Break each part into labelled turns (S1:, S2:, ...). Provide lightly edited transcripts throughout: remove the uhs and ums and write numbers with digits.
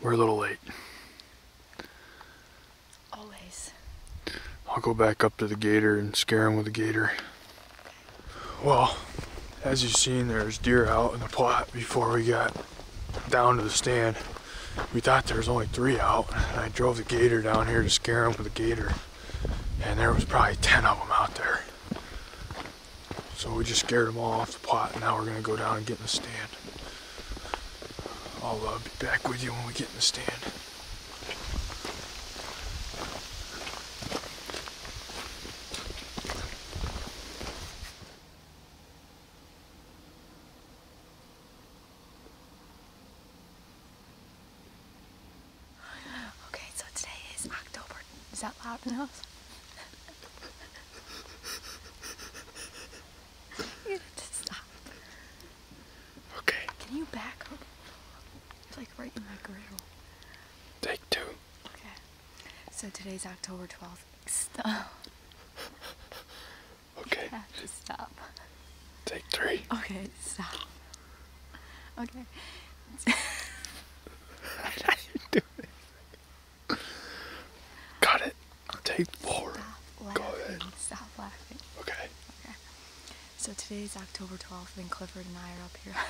S1: We're a little late.
S2: Always.
S1: I'll go back up to the gator and scare him with the gator. Well, as you've seen, there's deer out in the plot before we got down to the stand. We thought there was only 3 out, and I drove the gator down here to scare him with the gator. And there was probably 10 of them out there. So we just scared them all off the plot, and now we're gonna go down and get in the stand. I'll be back with you when we get in the stand.
S2: Okay, so today is October. Is that loud enough? You have to stop.
S1: Okay.
S2: Can you back up? You're like right in my grill.
S1: Take 2.
S2: Okay. So today's October 12th. Stop.
S1: Okay.
S2: You have to stop.
S1: Take 3.
S2: Okay, stop. Okay.
S1: How you doing? Got it. Take 4.
S2: Stop
S1: Go ahead.
S2: laughing. Stop laughing.
S1: Okay.
S2: Okay. So today's October 12th, and Clifford and I are up here.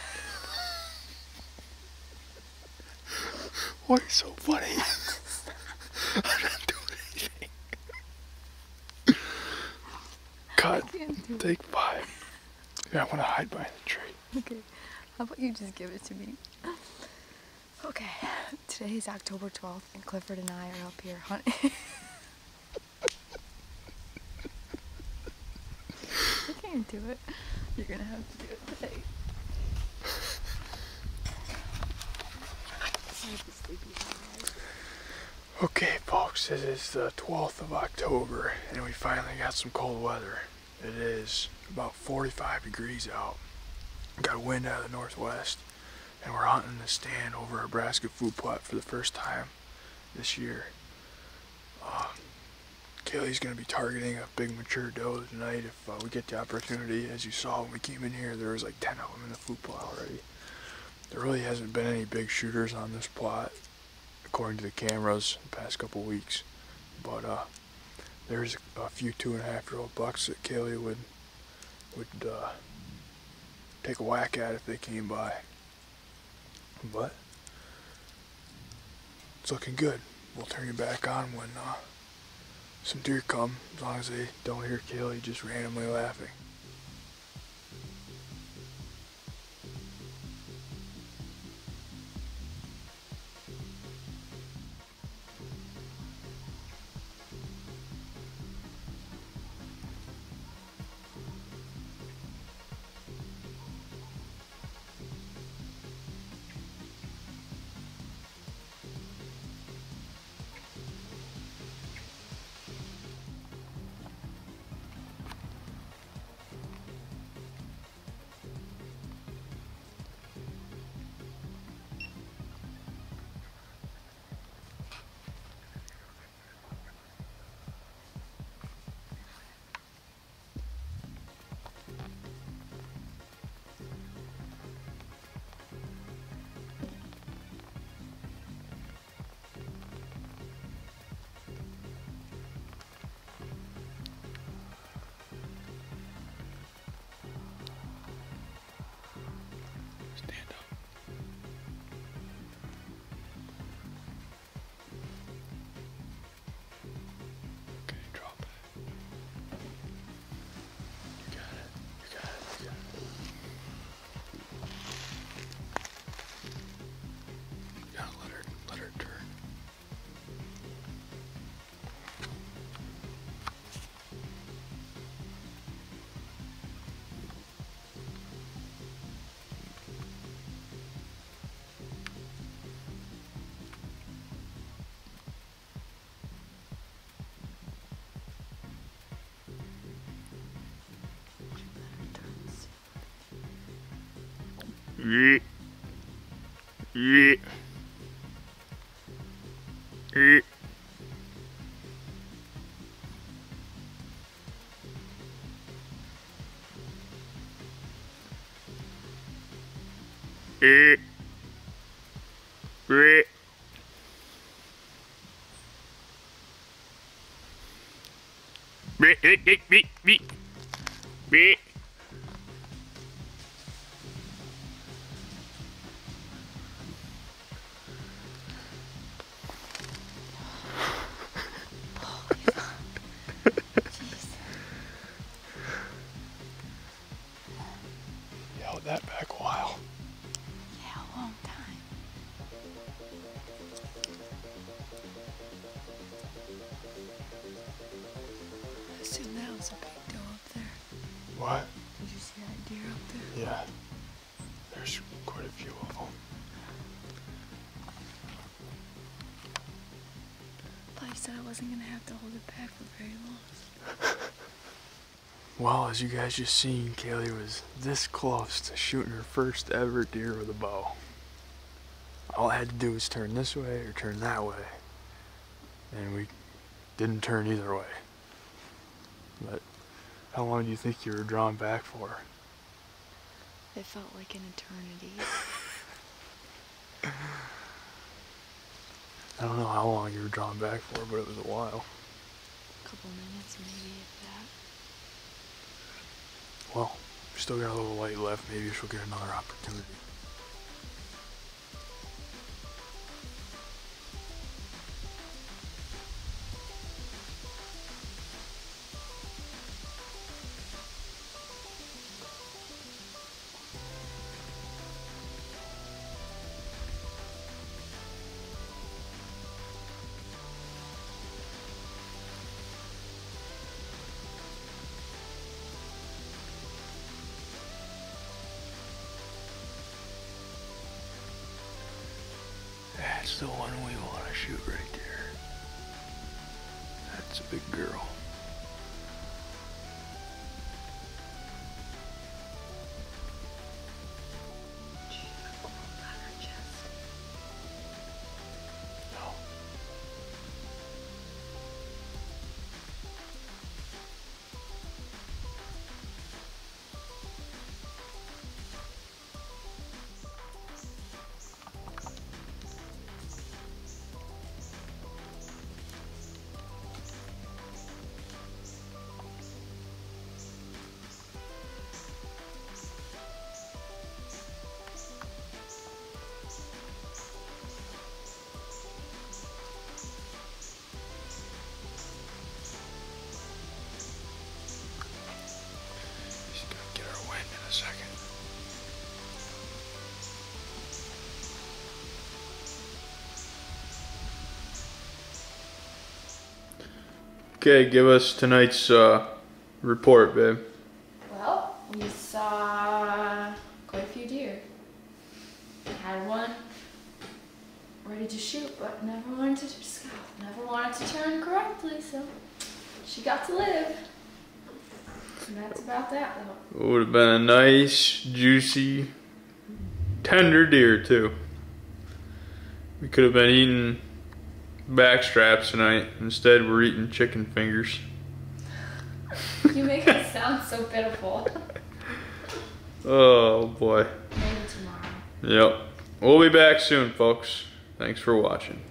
S1: Why are you so funny? I'm not doing anything. Cut. Take 5. Yeah, I want to hide behind the tree.
S2: Okay. How about you just give it to me? Okay. Today is October 12th, and Clifford and I are up here hunting. I can't do it. You're gonna have to do it today.
S1: Okay, folks, it is the 12th of October, and we finally got some cold weather. It is about 45 degrees out. We got a wind out of the northwest, and we're hunting the stand over a Nebraska food plot for the first time this year. Kaylee's going to be targeting a big mature doe tonight if we get the opportunity. As you saw when we came in here, there was like 10 of them in the food plot already. There really hasn't been any big shooters on this plot, according to the cameras, the past couple weeks. But there's a few 2.5-year-old bucks that Kaylee would take a whack at if they came by. But it's looking good. We'll turn you back on when some deer come, as long as they don't hear Kaylee just randomly laughing. Yeah. Yeah. Yeah. Yeah. You held that back a while.
S2: Yeah, a long time. I assume that was a big doe up there.
S1: What?
S2: Did you see that deer up there?
S1: Yeah. There's quite a few of them.
S2: I thought you said I wasn't gonna have to hold it back for very long.
S1: Well, as you guys just seen, Kaylee was this close to shooting her first ever deer with a bow. All I had to do was turn this way or turn that way. And we didn't turn either way. But how long do you think you were drawn back for?
S2: It felt like an eternity.
S1: I don't know how long you were drawn back for, but it was a while.
S2: A couple minutes, maybe, if that.
S1: Well, we still got a little light left. Maybe she'll get another opportunity. That's the one we want to shoot right there. That's a big girl. No. A second. Okay, give us tonight's report, babe.
S2: Well, we saw quite a few deer. Had one ready to shoot, but never wanted to scout. Never wanted to turn correctly, so she got to live. And that's about that, though.
S1: It would have been a nice, juicy, tender deer, too. We could have been eating back straps tonight. Instead, we're eating chicken fingers.
S2: You make it sound so pitiful.
S1: Oh, boy.
S2: Maybe tomorrow.
S1: Yep. We'll be back soon, folks. Thanks for watching.